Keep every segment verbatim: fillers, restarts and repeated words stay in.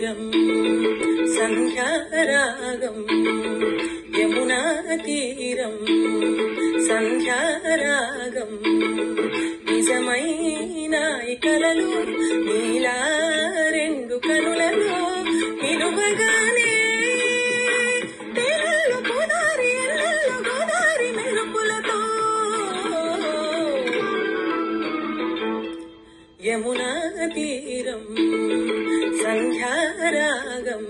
తీరం సంధ్యారాగం యమునా తీరం సంధ్యారాగం నిజమైన కలలు నీలా రెండు కనులలో నిలువగానే తెరలు గోదారి ఎల్లెల్లు గోదారి మెరుపులతో యమునా తీరం సంధ్యారాగం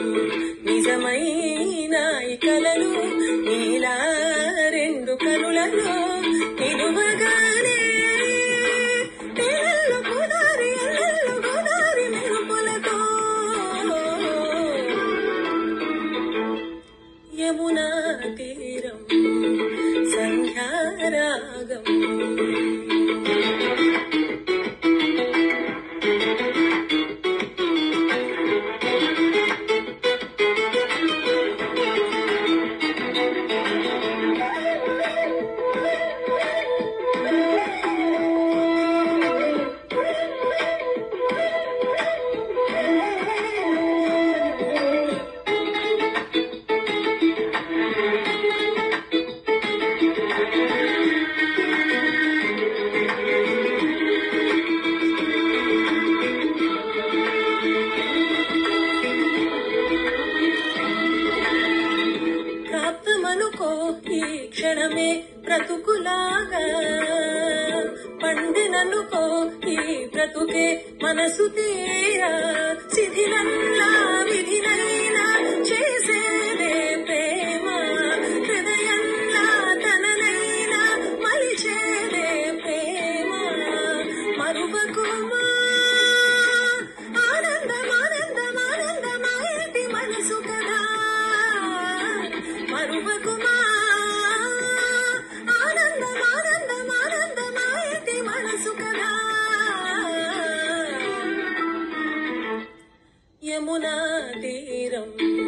నిజమైన కలలు నీలా రెండు కనులలో నిలువగానే తెరలు గోదారి ఎల్లెల్లు గోదారి మెరుపులతో యమునా తీరం సంధ్యారాగం ఈ క్షణమే బ్రతుకులాగా పండిననుకో ఈ బ్రతుకే మనసు తీరా శిథిలంలా విధినైనా చేసేదే ప్రేమ హృదయంలా తననైనా మలిచేదే ప్రేమ మరువకుమా ఆనందం ఆనందం ఆనందమాయేటి మనసు కదా మరువకుమా యమునా తీరం